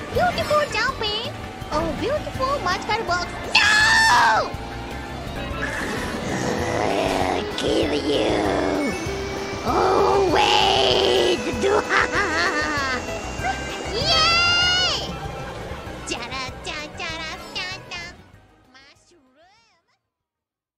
Beautiful jumping. Oh, beautiful magical box. No! I'll kill you.